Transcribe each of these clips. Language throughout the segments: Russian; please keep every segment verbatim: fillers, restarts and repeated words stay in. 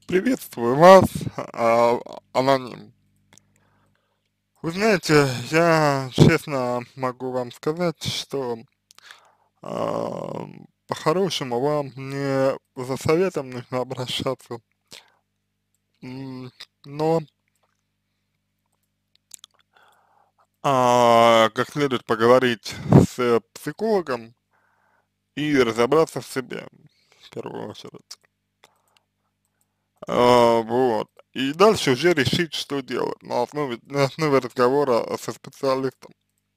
Приветствую вас, а, аноним. Вы знаете, я честно могу вам сказать, что а, по-хорошему вам не за советом нужно обращаться, м, но а, как следует поговорить с психологом и разобраться в себе, в первую очередь. А, вот. И дальше уже решить, что делать на основе, на основе разговора со специалистом.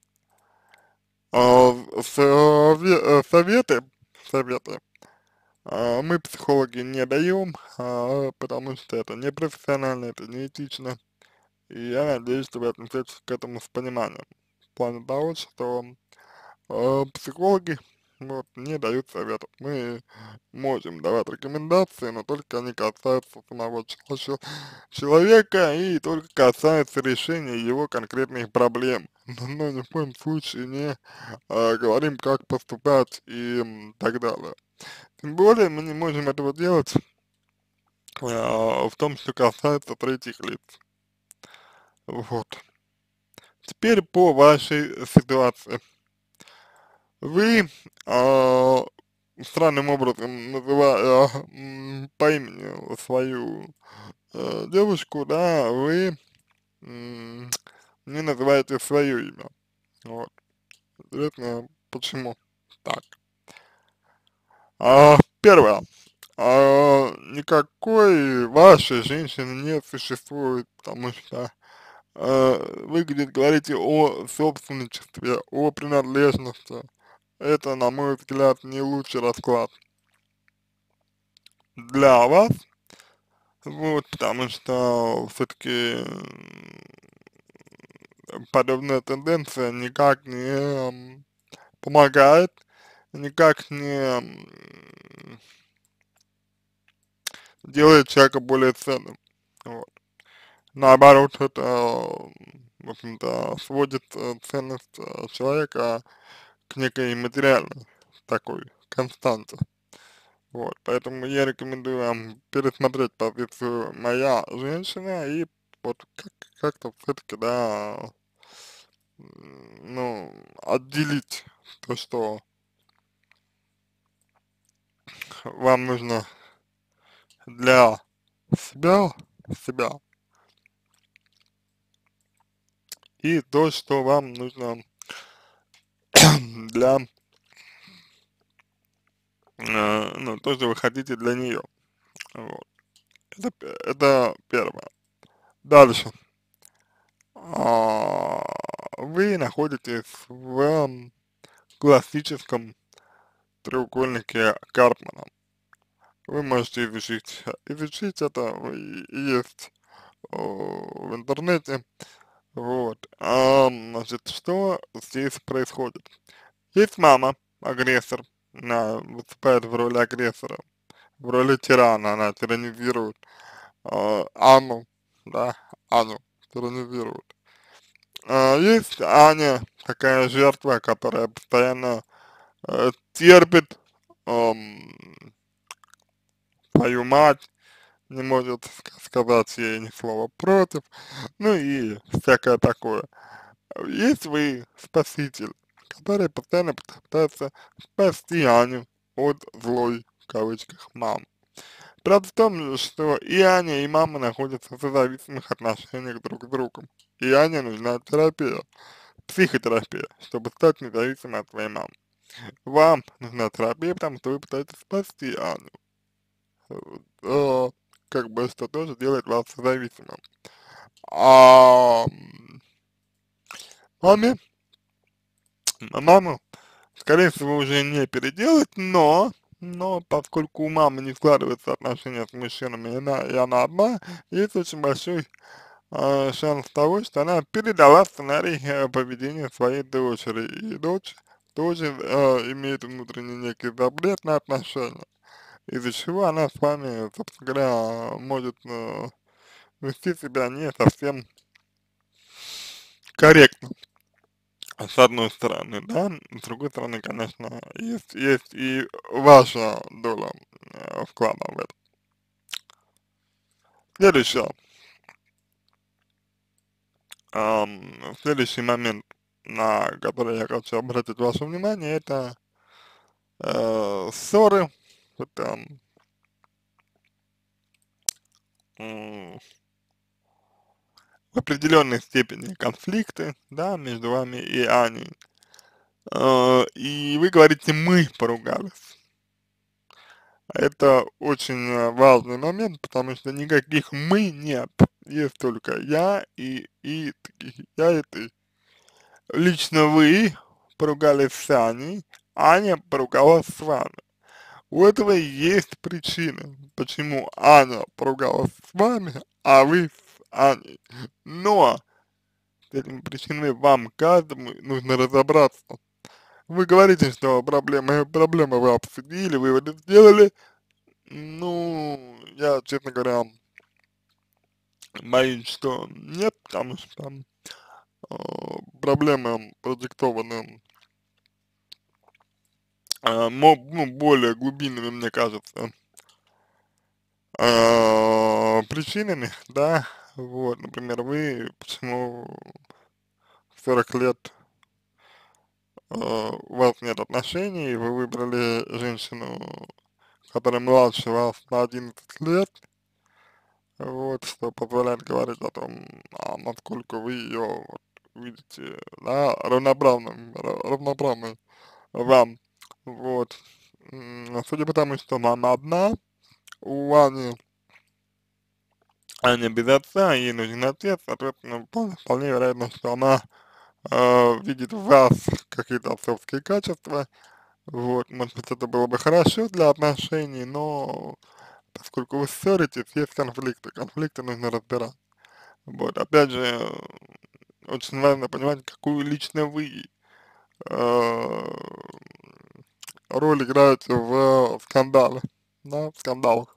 А, сове э, советы советы, а, мы, психологи, не даем, а, потому что это непрофессионально, это неэтично. И я надеюсь, что вы отнесетесь к этому с пониманием. В плане того, что, а, психологи вот не дают советов. Мы можем давать рекомендации, но только они касаются самого чело человека и только касаются решения его конкретных проблем. Но но ни в коем случае не а, говорим, как поступать и м, так далее. Тем более мы не можем этого делать а, в том, что касается третьих лиц. Вот. Теперь по вашей ситуации. Вы а, странным образом, называя м, по имени свою э, девушку, да, вы м, не называете свое имя. Вот. Интересно, почему так? А, первое. А, никакой вашей женщины не существует, потому что а, вы где говорите о собственничестве, о принадлежности. Это, на мой взгляд, не лучший расклад для вас, вот, потому что все-таки подобная тенденция никак не м, помогает, никак не м, делает человека более ценным. Вот. Наоборот, это, в общем-то, сводит э, ценность э, человека к некой материальной такой константе. Вот, поэтому я рекомендую вам пересмотреть позицию «моя женщина» и вот как- как-то все-таки, да, м, ну, отделить то, что вам нужно для себя, себя, и то, что вам нужно для, э, ну, то, что вы хотите для нее. Вот. Это, п- это первое. Дальше. А, вы находитесь в классическом треугольнике Карпмана. Вы можете изучить, изучить это, и- и есть о, в интернете. Вот. А, значит, что здесь происходит? Есть мама, агрессор, она выступает в роли агрессора, в роли тирана, она тиранизирует а, Анну, да, Анну тиранизирует. А, есть Аня, такая жертва, которая постоянно э, терпит ам, свою мать, не может ска- сказать ей ни слова против, ну и всякое такое. Есть вы спаситель, который постоянно пытается спасти Аню от злой, в кавычках, мамы. Правда в том, что и Аня, и мама находятся в зависимых отношениях друг с другом. И Ане нужна терапия, психотерапия, чтобы стать независимой от своей мамы. Вам нужна терапия, потому что вы пытаетесь спасти Аню. Э, как бы, что тоже делает вас зависимым. А м, маме, маму, скорее всего, уже не переделать, но, но поскольку у мамы не складываются отношения с мужчинами, и она, и она одна, есть очень большой э, шанс того, что она передала сценарий э, поведения своей дочери, и дочь тоже э, имеет внутренний некий запрет на отношения, из-за чего она с вами, собственно говоря, может э, вести себя не совсем корректно, с одной стороны, да, с другой стороны, конечно, есть, есть и ваша доля э, вклада в это. Следующее, ам, следующий момент, на который я хочу обратить ваше внимание, это э, ссоры, это м, в определенной степени конфликты, да, между вами и Аней. Э, и вы говорите, мы поругались. Это очень э, важный момент, потому что никаких мы нет. Есть только я и, и ты. Я и ты. Лично вы поругались с Аней, Аня поругалась с вами. У этого есть причина, почему Аня поругалась с вами, а вы с Аней. Но с этими причинами вам каждому нужно разобраться. Вы говорите, что проблемы, проблемы вы обсудили, вы это сделали. Ну, я, честно говоря, боюсь, что нет, потому что э, проблемы продиктованы э, мо- ну, более глубинными, мне кажется, э, причинами, да, вот, например, вы почему в сорок лет э, у вас нет отношений, вы выбрали женщину, которая младше вас на одиннадцать лет, вот, что позволяет говорить о том, а, насколько вы ее вот, видите, да, равноправным, ра- равноправной вам, вот. М, Судя по тому, что мама одна, у Ани, Аня без отца, ей нужен отец, соответственно, вполне, вполне вероятно, что она э, видит в вас какие-то отцовские качества, вот, может быть, это было бы хорошо для отношений, но поскольку вы ссоритесь, есть конфликты, конфликты нужно разбирать. Вот, опять же, очень важно понимать, какую лично вы э, роль играете в скандале, да, в скандалах.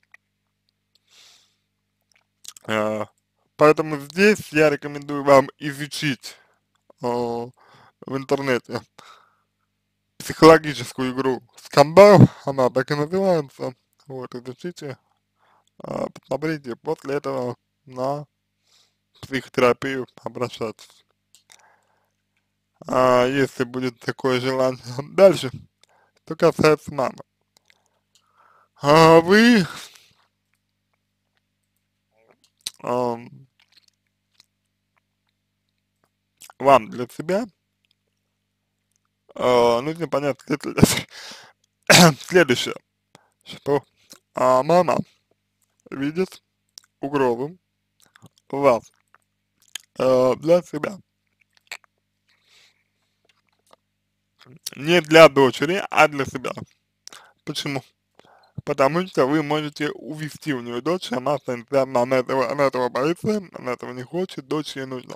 Э, Поэтому здесь я рекомендую вам изучить э, в интернете психологическую игру «Скандал», она так и называется. Вот, изучите, э, посмотрите, после этого на психотерапию обращайтесь, а, если будет такое желание. Дальше, что касается мамы. А вы, ам, вам для себя а, нужно понять след- следующее, что а, мама видит угрозу в вас э, для себя, не для дочери, а для себя. Почему? Потому что вы можете увести у нее дочь, она станет, она этого, она этого боится, она этого не хочет, дочь ей нужна.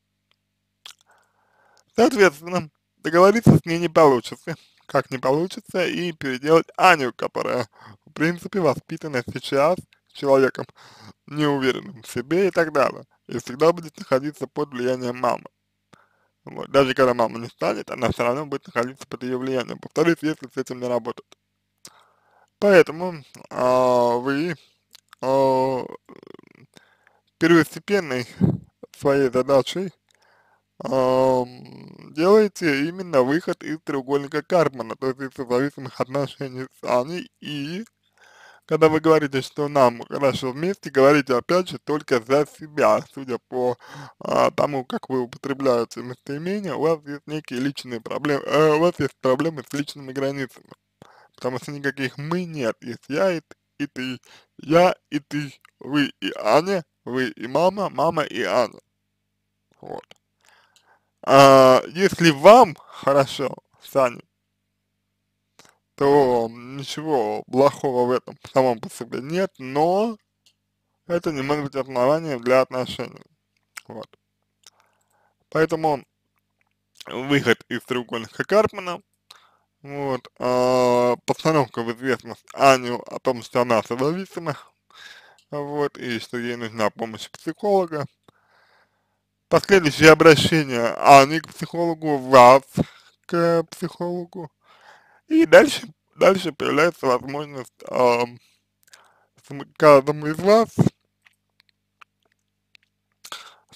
Соответственно, договориться с ней не получится. Как не получится и переделать Аню, которая, в принципе, воспитана сейчас человеком неуверенным в себе и так далее. И всегда будет находиться под влиянием мамы. Вот. Даже когда мама не станет, она все равно будет находиться под ее влиянием. Повторюсь, если с этим не работать. Поэтому а, вы а, первостепенной своей задачей ам, делаете именно выход из треугольника Карпмана, то есть из зависимых отношений с Аней, и когда вы говорите, что нам хорошо вместе, говорите опять же только за себя, судя по а, тому, как вы употребляете местоимение, у вас есть некие личные проблемы, э, у вас есть проблемы с личными границами, потому что никаких мы нет, есть я и, т- и ты, я и ты, вы и Аня, вы и мама, мама и Аня, вот. А, если вам хорошо с Аней, то ничего плохого в этом самом по себе нет, но это не может быть основанием для отношений. Вот. Поэтому выход из треугольника Карпмана, вот, а, постановка в известность Аню о том, что она созависима, вот, и что ей нужна помощь психолога, последующее обращение Ани к психологу, вас к психологу, и дальше, дальше появляется возможность а, см- каждому из вас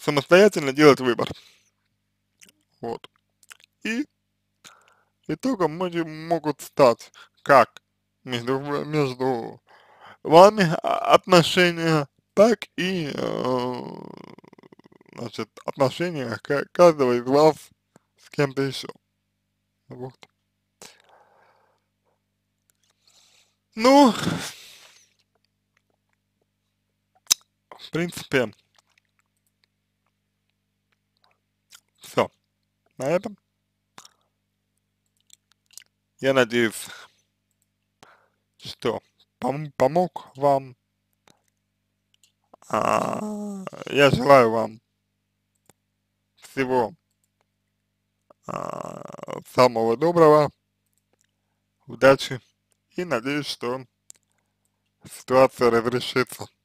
самостоятельно делать выбор. Вот. И итогом моги- могут стать как между, в- между вами а- отношения, так и, э, значит, отношения ка- каждого из вас с кем-то еще. Вот. Ну, в принципе, все. На этом. Я надеюсь, что пом- помог вам. А, я желаю вам всего а, самого доброго, удачи и надеюсь, что ситуация разрешится.